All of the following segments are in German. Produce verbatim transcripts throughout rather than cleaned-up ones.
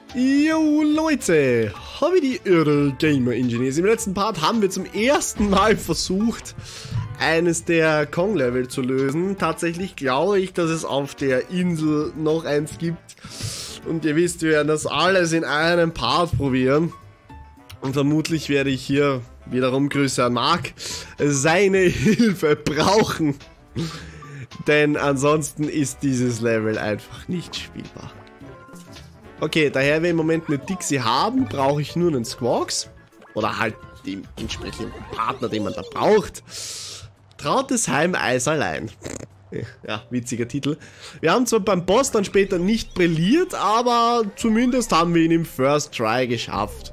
Jo Leute, habe die Irre Gamer Engineers. Im letzten Part haben wir zum ersten Mal versucht, eines der Kong-Level zu lösen. Tatsächlich glaube ich, dass es auf der Insel noch eins gibt. Und ihr wisst, wir werden das alles in einem Part probieren. Und vermutlich werde ich hier, wiederum Grüße an Marc, seine Hilfe brauchen. Denn ansonsten ist dieses Level einfach nicht spielbar. Okay, daher wir im Moment eine Dixie haben, brauche ich nur einen Squawks. Oder halt den entsprechenden Partner, den man da braucht. Trautesheim Eis allein. Ja, witziger Titel. Wir haben zwar beim Boss dann später nicht brilliert, aber zumindest haben wir ihn im First Try geschafft.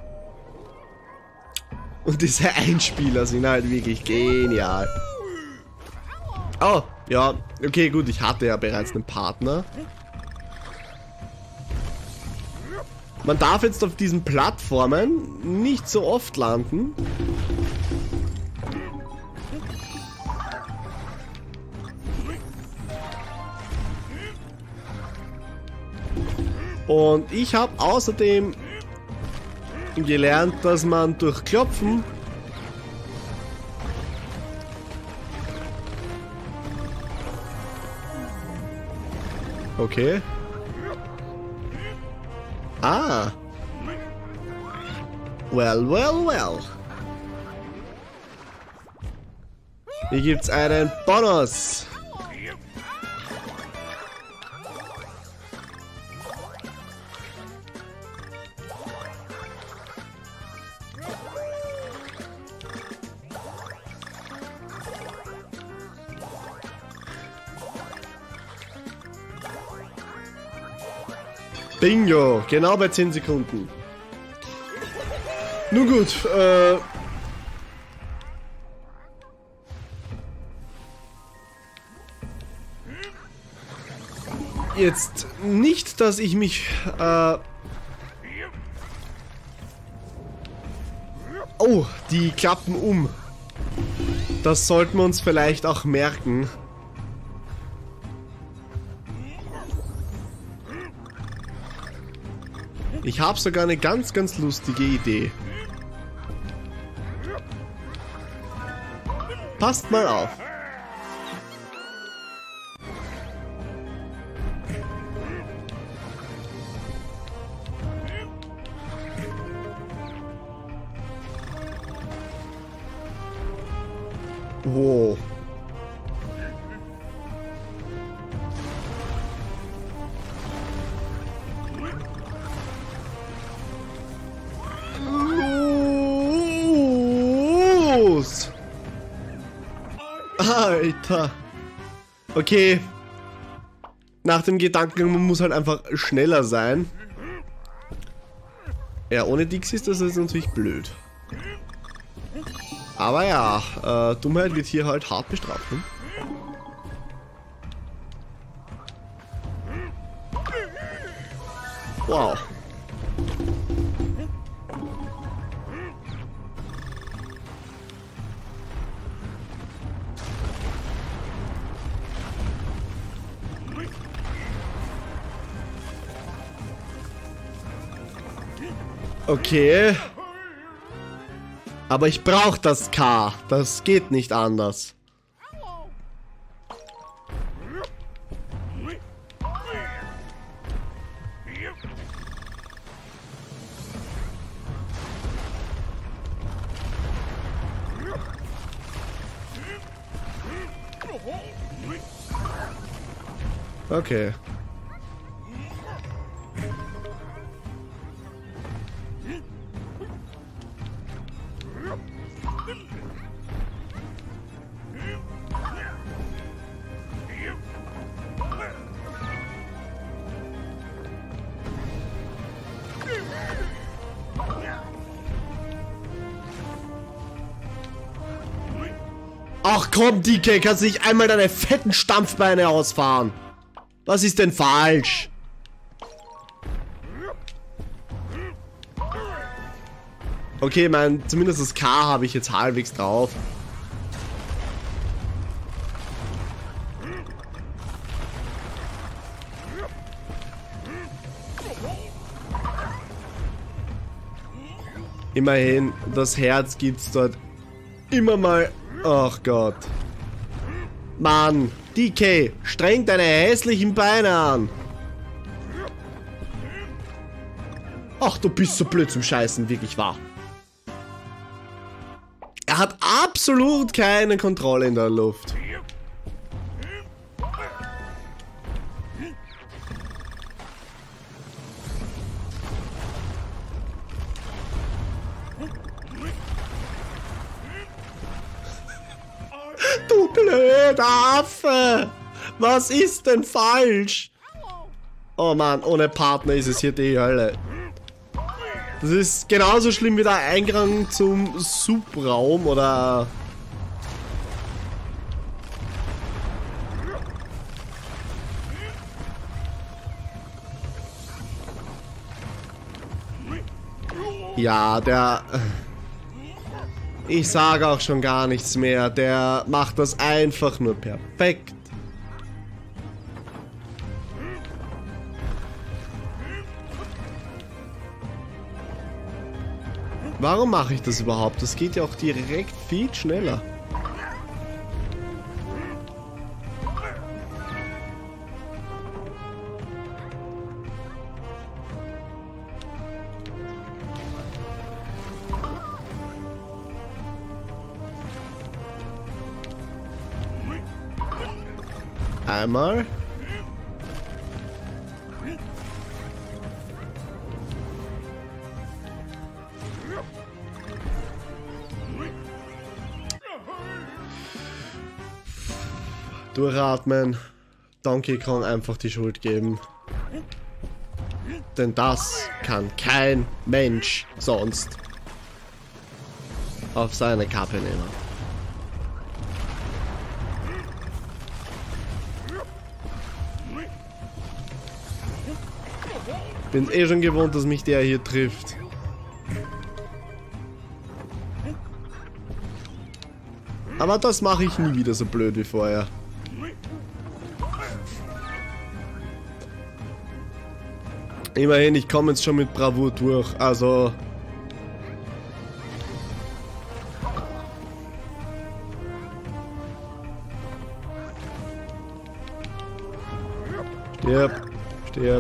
Und diese Einspieler sind halt wirklich genial. Oh, ja, okay, gut, ich hatte ja bereits einen Partner. Man darf jetzt auf diesen Plattformen nicht so oft landen. Und ich habe außerdem gelernt, dass man durch Klopfen okay. Ah. Well, well, well. Hier gibt's einen Bonus. Bingo, genau bei zehn Sekunden. Nun gut, äh... jetzt nicht, dass ich mich, äh... oh, die klappen um. Das sollten wir uns vielleicht auch merken. Ich habe sogar eine ganz, ganz lustige Idee. Passt mal auf. Wow. Alter. Okay. Nach dem Gedanken, man muss halt einfach schneller sein. Ja, ohne Dixie ist das jetzt natürlich blöd. Aber ja, äh, Dummheit wird hier halt hart bestraft. Ne? Wow. Okay. Aber ich brauche das K. Das geht nicht anders. Okay. Ach komm, D K, kannst du nicht einmal deine fetten Stampfbeine ausfahren? Was ist denn falsch? Okay, mein, zumindest das K habe ich jetzt halbwegs drauf. Immerhin, das Herz gibt's dort immer mal. Ach Gott. Mann, D K, streng deine hässlichen Beine an. Ach, du bist so blöd zum Scheißen, wirklich wahr. Er hat absolut keine Kontrolle in der Luft. Du blöder Affe! Was ist denn falsch? Oh Mann, ohne Partner ist es hier die Hölle. Das ist genauso schlimm wie der Eingang zum Subraum oder... Ja, der... Ich sage auch schon gar nichts mehr. Der macht das einfach nur perfekt. Warum mache ich das überhaupt? Das geht ja auch direkt viel schneller. Einmal. Durchatmen. Donkey Kong einfach die Schuld geben. Denn das kann kein Mensch sonst auf seine Kappe nehmen. Bin eh schon gewohnt, dass mich der hier trifft. Aber das mache ich nie wieder so blöd wie vorher. Immerhin, ich komme jetzt schon mit Bravour durch, also... Stirb, stirb.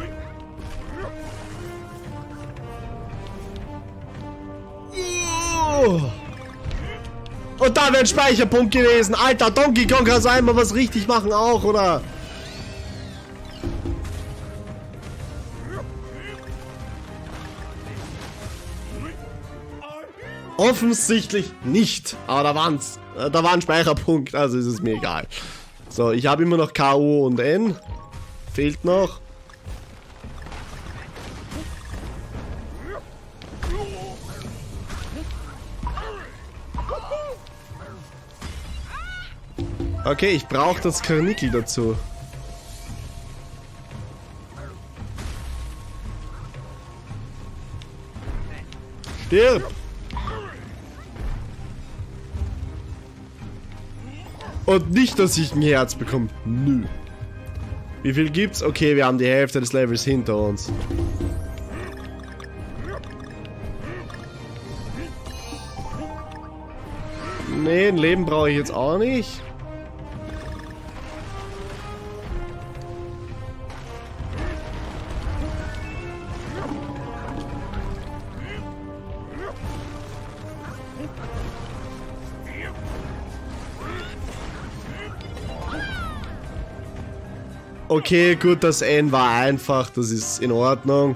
Und da wäre ein Speicherpunkt gewesen. Alter, Donkey Kong kann einmal was richtig machen auch, oder? Offensichtlich nicht. Aber da waren's, da war ein Speicherpunkt, also ist es mir egal. So, ich habe immer noch K O und N. Fehlt noch. Okay, ich brauche das Karnickel dazu. Stirb! Und nicht, dass ich ein Herz bekomme. Nö. Wie viel gibt's? Okay, wir haben die Hälfte des Levels hinter uns. Nee, ein Leben brauche ich jetzt auch nicht. Okay, gut, das N war einfach, das ist in Ordnung.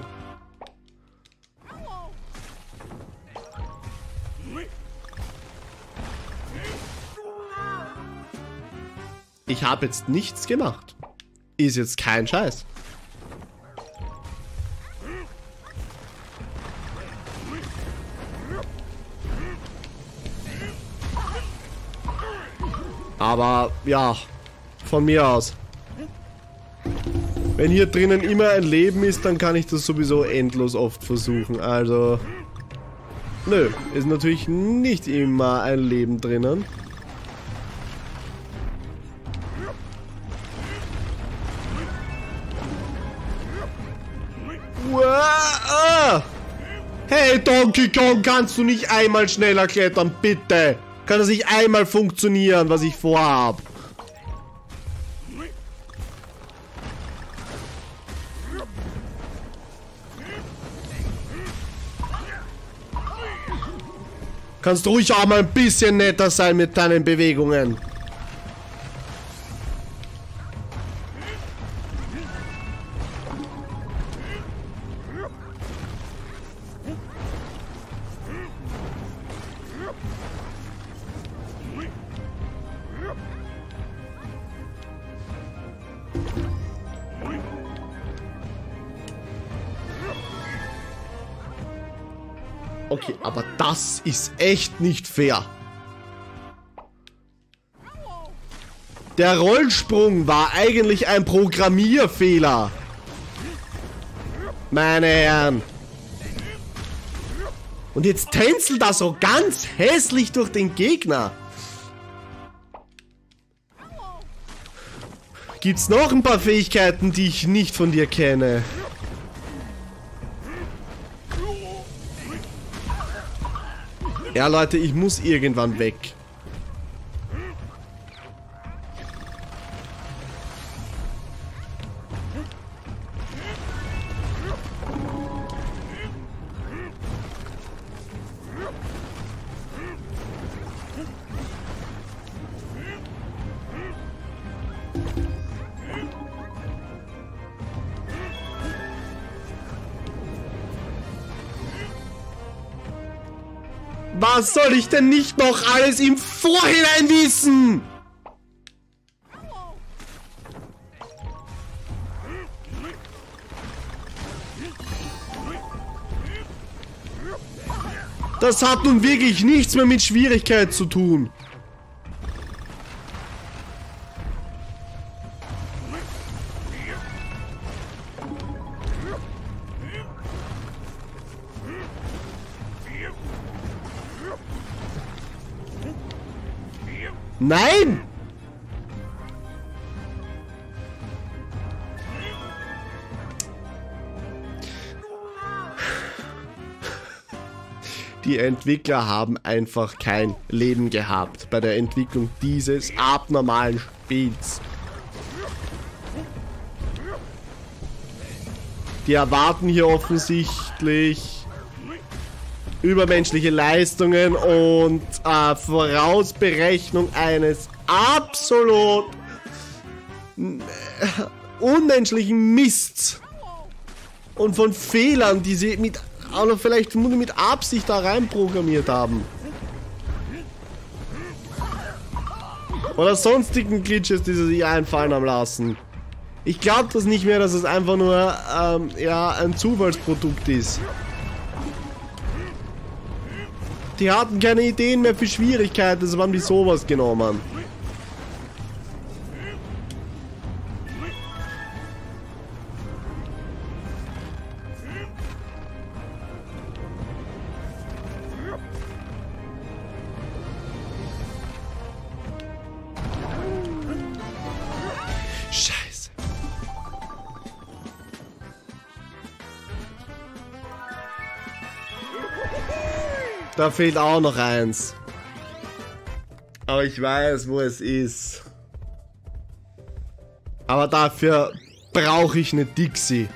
Ich habe jetzt nichts gemacht. Ist jetzt kein Scheiß. Aber ja, von mir aus. Wenn hier drinnen immer ein Leben ist, dann kann ich das sowieso endlos oft versuchen. Also, nö, ist natürlich nicht immer ein Leben drinnen. Wow. Hey Donkey Kong, kannst du nicht einmal schneller klettern, bitte? Kann das nicht einmal funktionieren, was ich vorhab? Kannst du ruhig auch mal ein bisschen netter sein mit deinen Bewegungen. Okay, aber das ist echt nicht fair. Der Rollsprung war eigentlich ein Programmierfehler. Meine Herren. Und jetzt tänzelt er so ganz hässlich durch den Gegner. Gibt's noch ein paar Fähigkeiten, die ich nicht von dir kenne? Ja, Leute, ich muss irgendwann weg. Was soll ich denn nicht noch alles im Vorhinein wissen? Das hat nun wirklich nichts mehr mit Schwierigkeit zu tun. Nein! Die Entwickler haben einfach kein Leben gehabt bei der Entwicklung dieses abnormalen Spiels. Die erwarten hier offensichtlich übermenschliche Leistungen und äh, Vorausberechnung eines absolut unmenschlichen Mists und von Fehlern, die sie mit, oder vielleicht mit Absicht da rein programmiert haben. Oder sonstigen Glitches, die sie sich einfallen haben lassen. Ich glaube das nicht mehr, dass es einfach nur ähm, ja, ein Zufallsprodukt ist. Die hatten keine Ideen mehr für Schwierigkeiten, also haben die sowas genommen. Scheiße. Da fehlt auch noch eins. Aber ich weiß, wo es ist. Aber dafür brauche ich eine Dixie.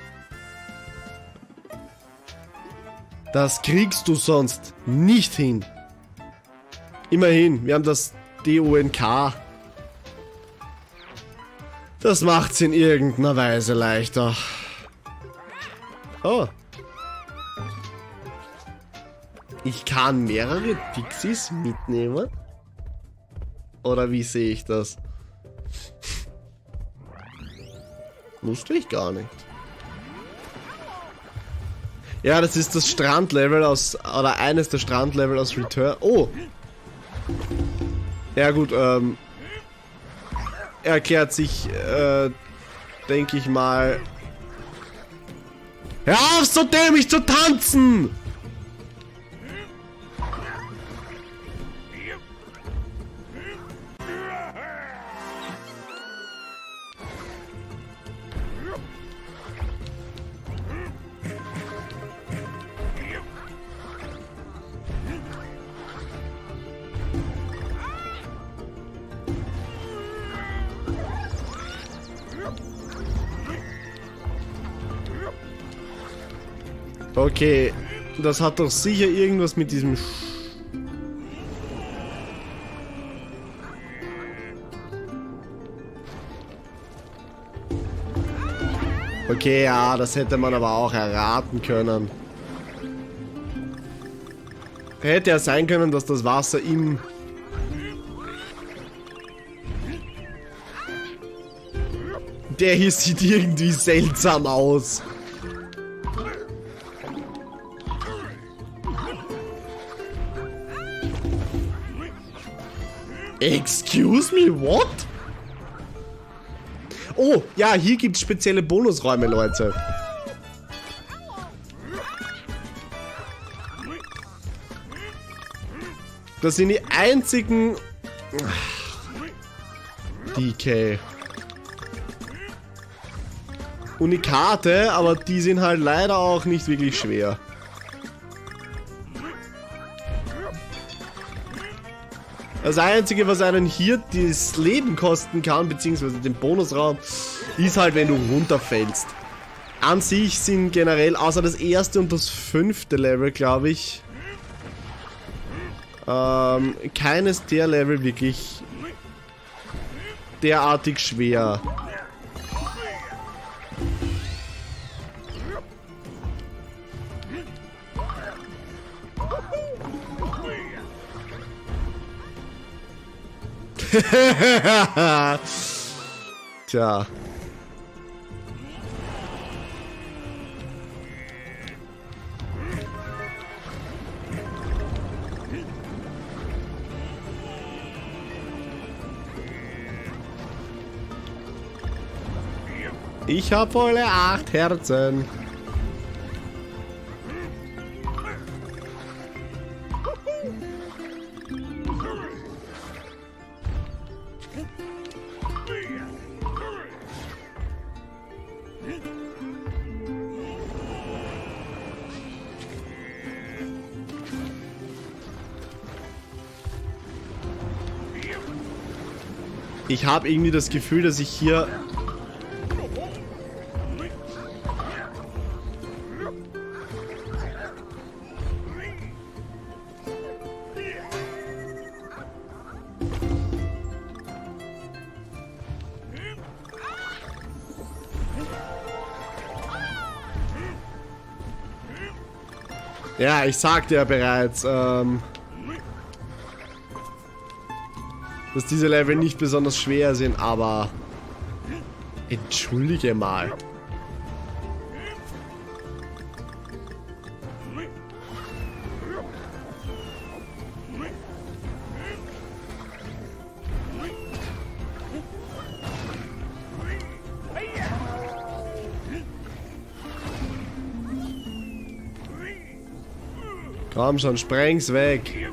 Das kriegst du sonst nicht hin. Immerhin, wir haben das D O N K. Das macht's in irgendeiner Weise leichter. Oh. Ich kann mehrere Dixies mitnehmen? Oder wie sehe ich das? Wusste ich gar nicht. Ja, das ist das Strandlevel aus, oder eines der Strandlevel aus Return. Oh! Ja gut, ähm... erklärt sich, äh, denke ich mal... Hör auf, so dämlich zu tanzen! Okay, das hat doch sicher irgendwas mit diesem... Sch Okay, ja, das hätte man aber auch erraten können. Hätte ja sein können, dass das Wasser im... Der hier sieht irgendwie seltsam aus. Excuse me, what? Oh, ja, hier gibt es spezielle Bonusräume, Leute. Das sind die einzigen... D K. Unikate, aber die sind halt leider auch nicht wirklich schwer. Das Einzige, was einen hier das Leben kosten kann, beziehungsweise den Bonusraum, ist halt, wenn du runterfällst. An sich sind generell, außer das erste und das fünfte Level, glaube ich, ähm, keines der Level wirklich derartig schwer. Tja. Ich hab volle acht Herzen. Ich habe irgendwie das Gefühl, dass ich hier... Ja, ich sagte ja bereits, ähm... dass diese Level nicht besonders schwer sind, aber... Entschuldige mal. Komm schon, spreng's weg.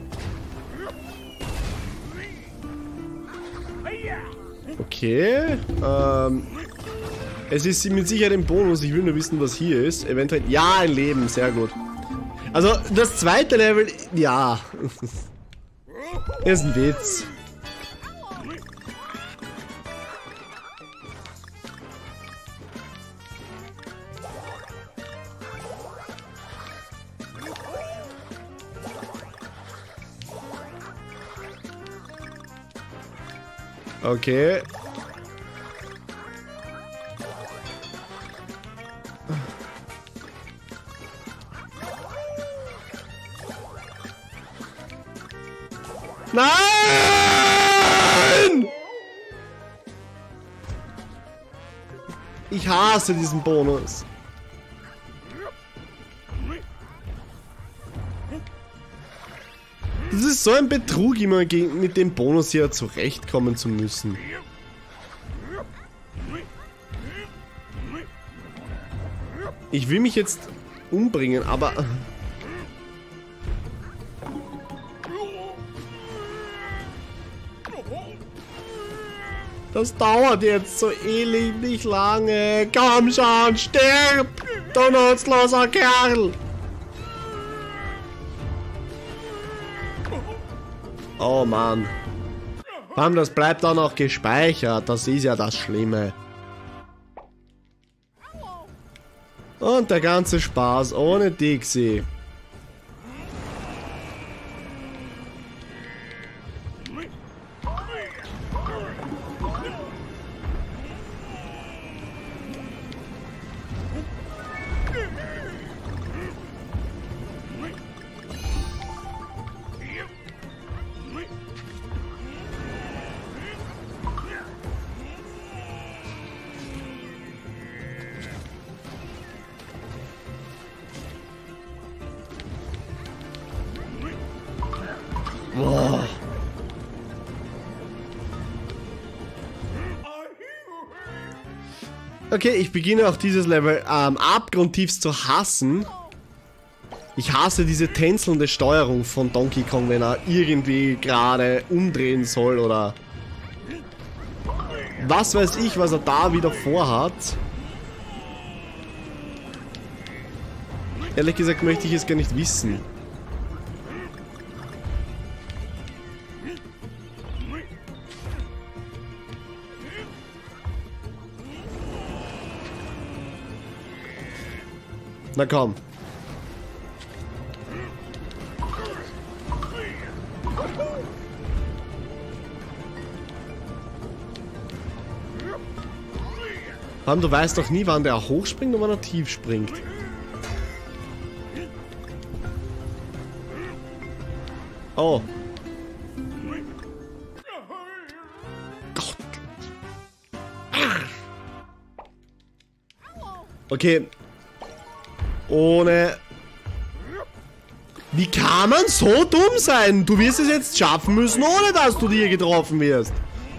Okay, ähm, es ist mit Sicherheit ein Bonus, ich will nur wissen, was hier ist. Eventuell, ja, ein Leben, sehr gut. Also, das zweite Level, ja, ist ein Witz. Okay. Nein! Ich hasse diesen Bonus. Das ist so ein Betrug, immer mit dem Bonus hier zurechtkommen zu müssen. Ich will mich jetzt umbringen, aber... Das dauert jetzt so elendig lange. Komm schon, stirb! Du nutzloser Kerl! Oh Mann. Vor allem, das bleibt auch noch gespeichert. Das ist ja das Schlimme. Und der ganze Spaß ohne Dixie. Boah. Okay, ich beginne auch dieses Level ähm, abgrundtiefst zu hassen. Ich hasse diese tänzelnde Steuerung von Donkey Kong, wenn er irgendwie gerade umdrehen soll oder was weiß ich, was er da wieder vorhat. Ehrlich gesagt möchte ich es gar nicht wissen. Na komm. Vor allem, du weißt doch nie, wann der hochspringt und wann er tief springt. Oh. Gott. Okay. Ohne... Wie kann man so dumm sein? Du wirst es jetzt schaffen müssen, ohne dass du dir getroffen wirst.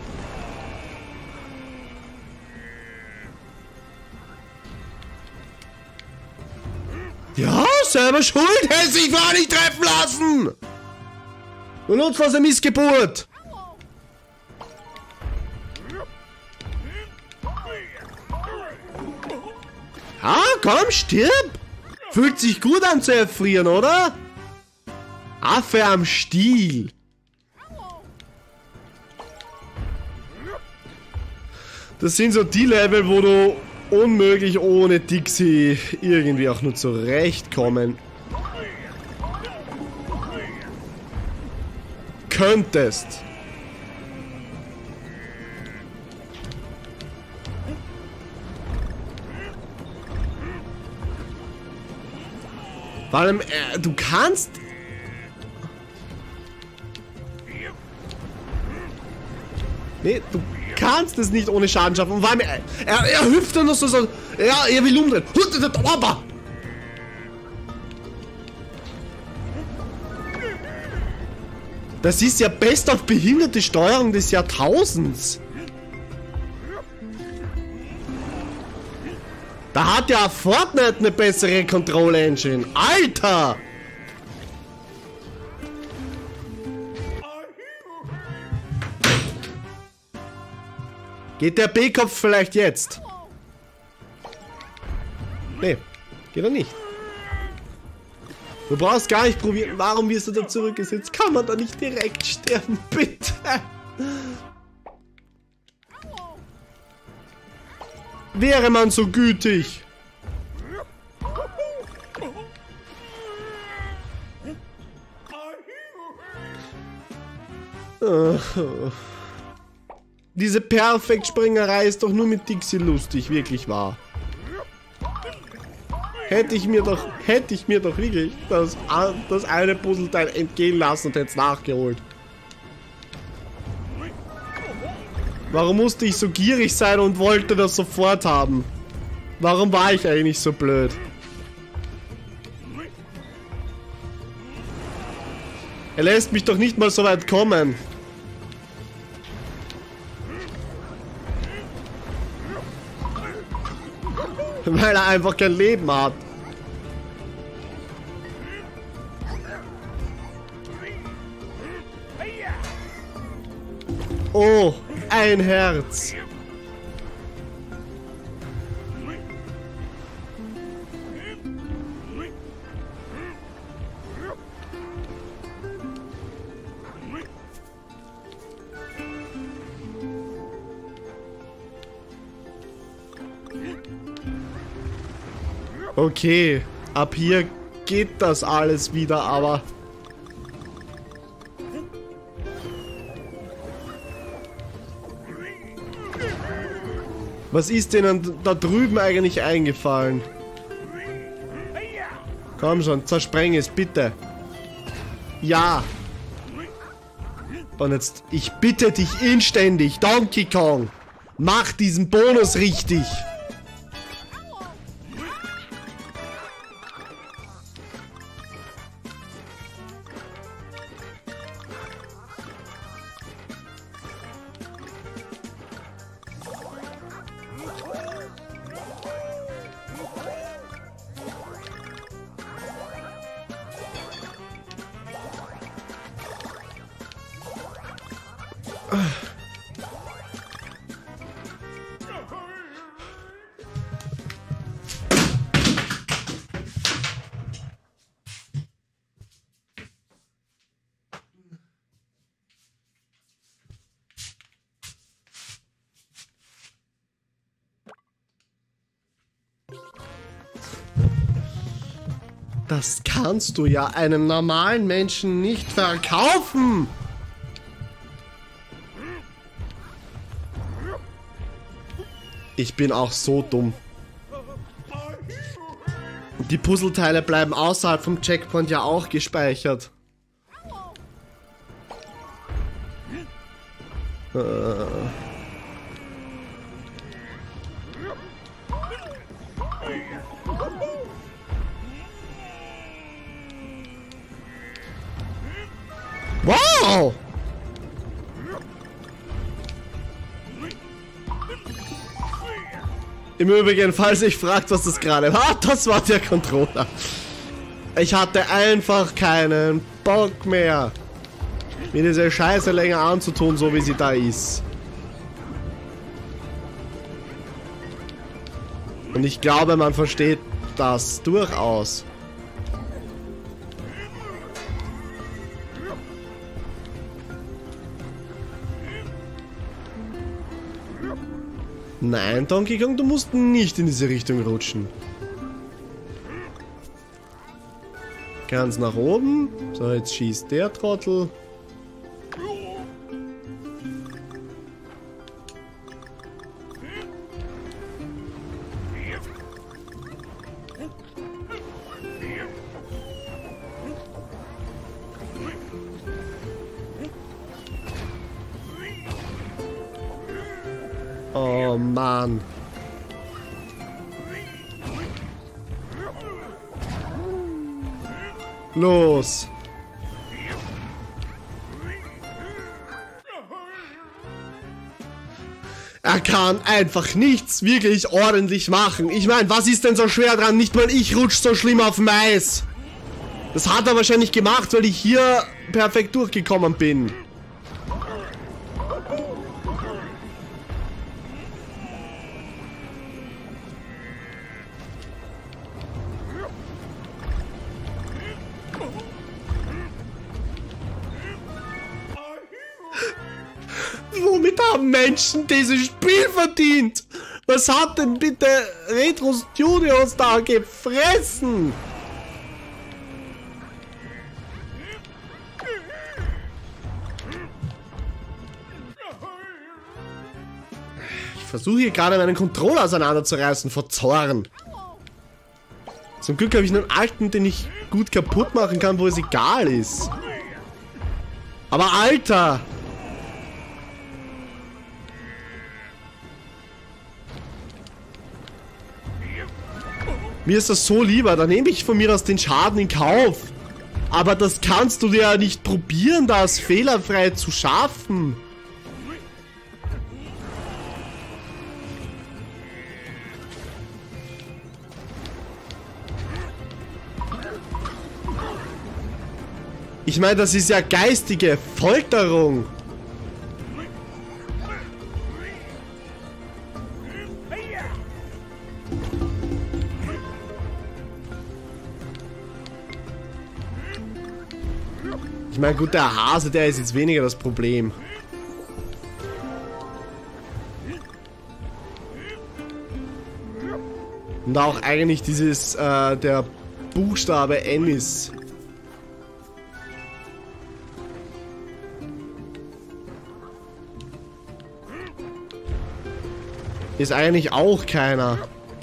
Ja, selber schuld, hätte sich gar nicht treffen lassen. Du nutzt eine Missgeburt. Ja, komm, stirb. Fühlt sich gut an zu erfrieren, oder? Affe am Stiel. Das sind so die Level, wo du unmöglich ohne Dixie irgendwie auch nur zurechtkommen könntest. Vor allem, äh, du kannst... Nee, du kannst es nicht ohne Schaden schaffen. Und vor allem, er, er, er hüpft dann noch so, so... Ja, er will umdrehen. Das ist ja best auf behinderte Steuerung des Jahrtausends. Da hat ja Fortnite eine bessere Control-Engine. Alter! Geht der B-Kopf vielleicht jetzt? Nee, geht er nicht. Du brauchst gar nicht probieren. Warum wirst du da zurückgesetzt? Kann man da nicht direkt sterben, bitte? Wäre man so gütig. Oh. Diese Perfekt-Springerei ist doch nur mit Dixie lustig, wirklich wahr. Hätte ich mir doch, hätte ich mir doch wirklich das, das eine Puzzleteil entgehen lassen und hätte es nachgeholt. Warum musste ich so gierig sein und wollte das sofort haben? Warum war ich eigentlich so blöd? Er lässt mich doch nicht mal so weit kommen. Weil er einfach kein Leben hat. Oh, ein Herz. Okay, ab hier geht das alles wieder, aber... Was ist denen da drüben eigentlich eingefallen? Komm schon, zerspreng es, bitte. Ja. Und jetzt, ich bitte dich inständig, Donkey Kong, mach diesen Bonus richtig. Das kannst du ja einem normalen Menschen nicht verkaufen! Ich bin auch so dumm. Die Puzzleteile bleiben außerhalb vom Checkpoint ja auch gespeichert. Äh. Wow! Im Übrigen, falls ich fragt, was das gerade war, das war der Controller. Ich hatte einfach keinen Bock mehr, mir diese Scheiße länger anzutun, so wie sie da ist. Und ich glaube, man versteht das durchaus. Nein, Donkey Kong, du musst nicht in diese Richtung rutschen. Ganz nach oben. So, jetzt schießt der Trottel. Oh Mann. Los. Er kann einfach nichts wirklich ordentlich machen. Ich meine, was ist denn so schwer dran? Nicht mal ich rutsch so schlimm auf dem Eis. Das hat er wahrscheinlich gemacht, weil ich hier perfekt durchgekommen bin. Womit haben Menschen dieses Spiel verdient? Was hat denn bitte Retro Studios da gefressen? Ich versuche hier gerade meinen Controller auseinanderzureißen vor Zorn. Zum Glück habe ich einen alten, den ich gut kaputt machen kann, wo es egal ist. Aber Alter! Mir ist das so lieber, da nehme ich von mir aus den Schaden in Kauf. Aber das kannst du dir ja nicht probieren, das fehlerfrei zu schaffen. Ich meine, das ist ja geistige Folterung. Ich meine, gut, der Hase, der ist jetzt weniger das Problem. Und auch eigentlich dieses, äh, der Buchstabe N ist. Ist eigentlich auch keiner.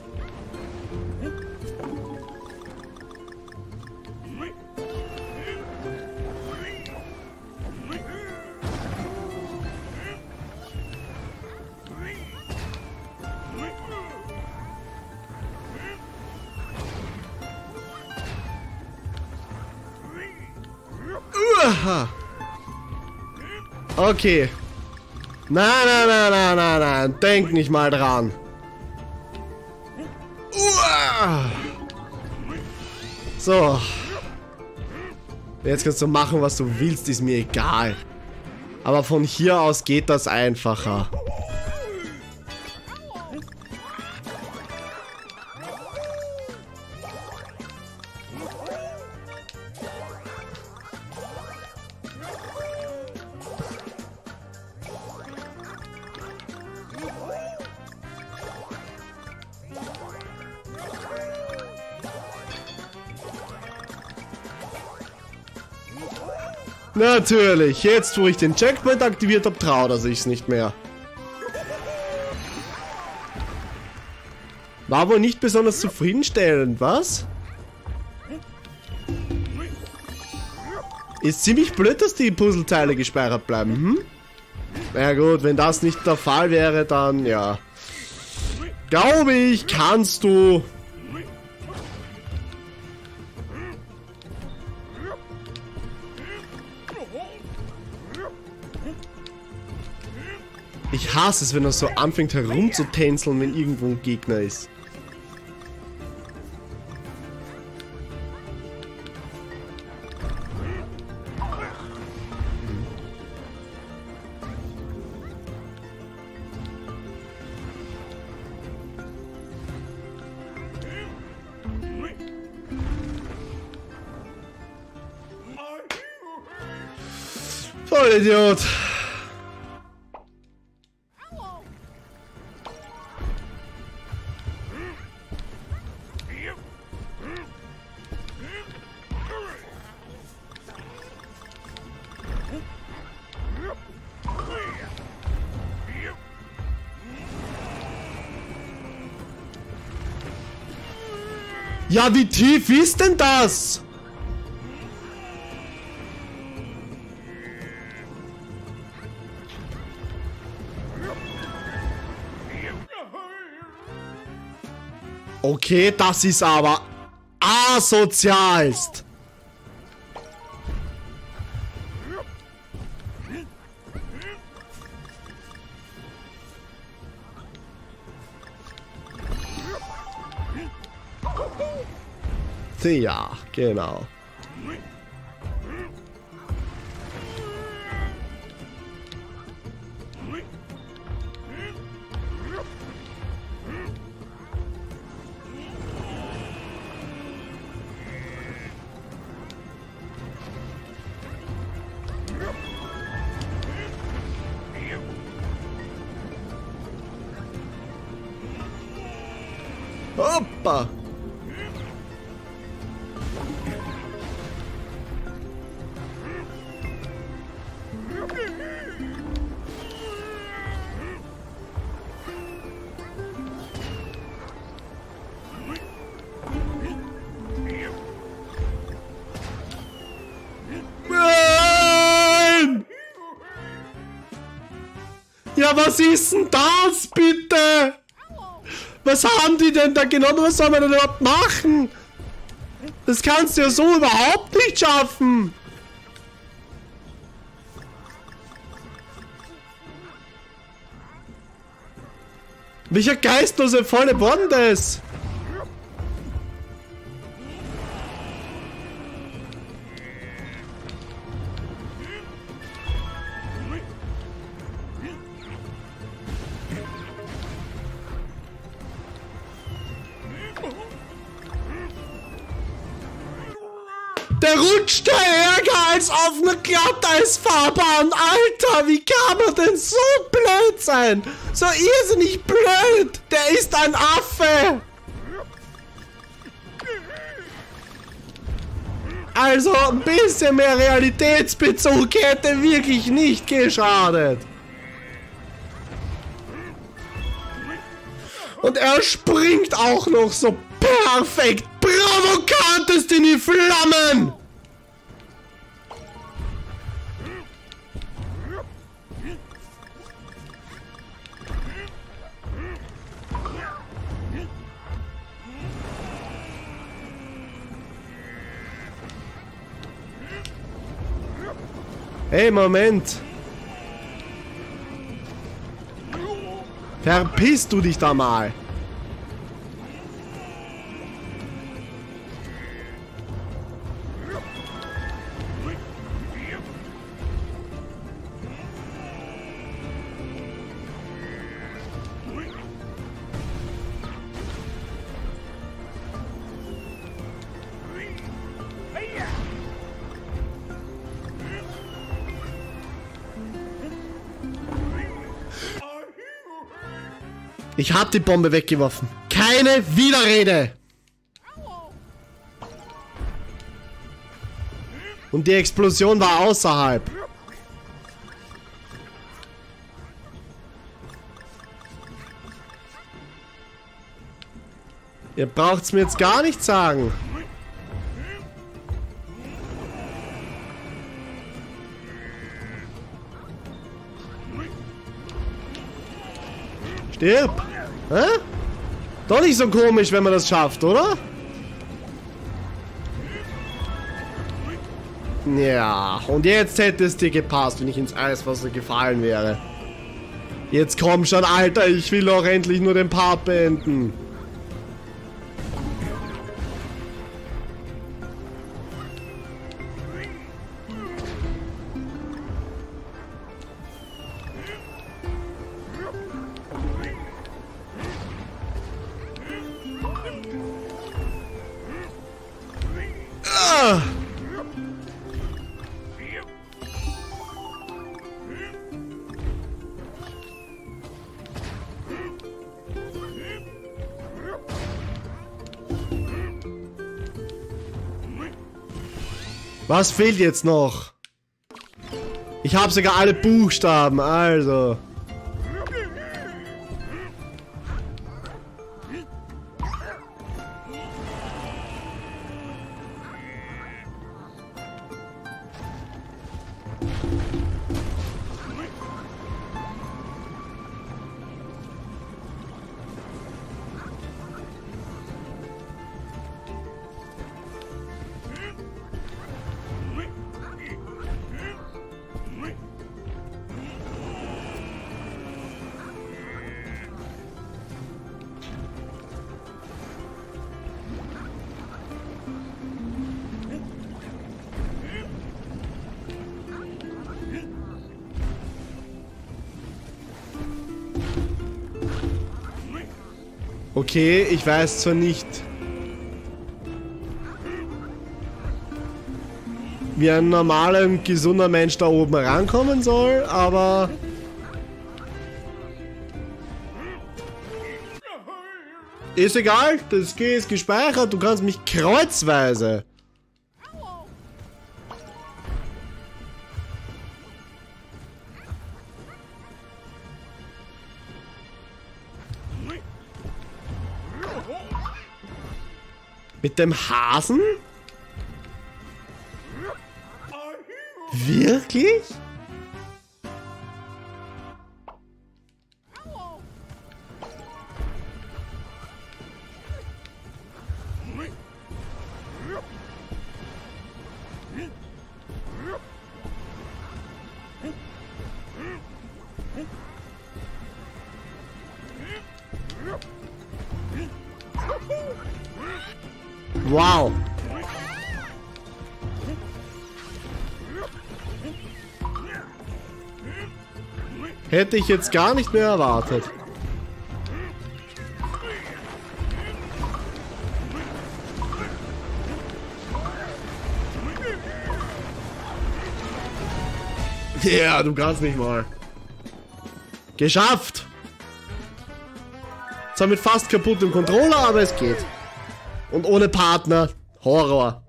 Uah. Okay. Nein, nein, nein, nein, nein, nein. Denk nicht mal dran. Uah. So. Jetzt kannst du machen, was du willst, ist mir egal. Aber von hier aus geht das einfacher. Natürlich, jetzt wo ich den Checkpoint aktiviert habe, traut er sich's nicht mehr. War wohl nicht besonders zufriedenstellend, was? Ist ziemlich blöd, dass die Puzzleteile gespeichert bleiben, hm? Na ja, gut, wenn das nicht der Fall wäre, dann ja. Glaube ich, kannst du. Ich hasse es, wenn er so anfängt herumzutänzeln, wenn irgendwo ein Gegner ist. Vollidiot! Ja, wie tief ist denn das? Okay, das ist aber asozialst. Ja, genau. Hoppa! Nein! Ja, was ist denn das, bitte? Was haben die denn da genommen? Was soll man denn überhaupt machen? Das kannst du ja so überhaupt nicht schaffen. Welcher geistlose volle Bond ist? Der rutscht ärger als auf einer Glatteisfahrbahn. Alter, wie kann man denn so blöd sein? So irrsinnig blöd. Der ist ein Affe. Also ein bisschen mehr Realitätsbezug hätte wirklich nicht geschadet. Und er springt auch noch so perfekt provokantest in die Flammen. Hey, Moment. Verpiss du dich da mal. Ich hab die Bombe weggeworfen. Keine Widerrede! Und die Explosion war außerhalb. Ihr braucht's mir jetzt gar nicht sagen. Stirb! Hä? Doch nicht so komisch, wenn man das schafft, oder? Ja, und jetzt hätte es dir gepasst, wenn ich ins Eiswasser gefallen wäre. Jetzt komm schon, Alter, ich will doch endlich nur den Part beenden. Was fehlt jetzt noch? Ich habe sogar alle Buchstaben, also. Okay, ich weiß zwar nicht, wie ein normaler und gesunder Mensch da oben rankommen soll, aber ist egal, das G ist gespeichert, du kannst mich kreuzweise. Mit dem Hasen? Wirklich? Wow. Hätte ich jetzt gar nicht mehr erwartet. Ja, yeah, du kannst nicht mal. Geschafft! Zwar mit fast kaputtem Controller, aber es geht. Und ohne Partner. Horror.